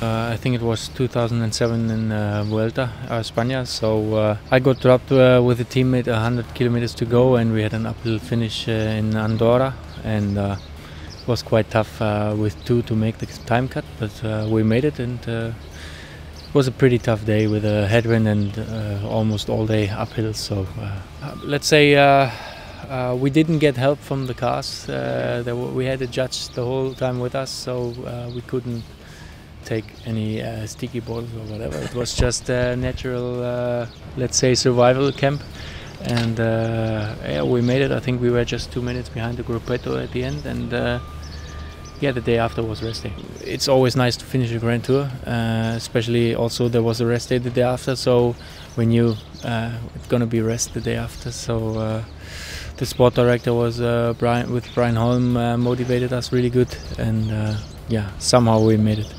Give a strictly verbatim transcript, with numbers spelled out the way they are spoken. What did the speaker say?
Uh, I think it was two thousand seven in uh, Vuelta a España. So uh, I got dropped uh, with a teammate one hundred kilometers to go, and we had an uphill finish uh, in Andorra, and uh, it was quite tough uh, with two to make the time cut, but uh, we made it, and uh, it was a pretty tough day with a headwind and uh, almost all day uphill. So uh, let's say uh, uh, we didn't get help from the cars. Uh, there were, we had a judge the whole time with us, so uh, we couldn't take any uh, sticky balls or whatever. It was just a natural, uh, let's say, survival camp, and uh, yeah, we made it. I think we were just two minutes behind the Gruppetto at the end, and uh, yeah, the day after was rest day. It's always nice to finish a Grand Tour, uh, especially also there was a rest day the day after, so we knew uh, it's gonna be rest the day after. So uh, the sport director was uh, Brian with Brian Holm uh, motivated us really good, and uh, yeah, somehow we made it.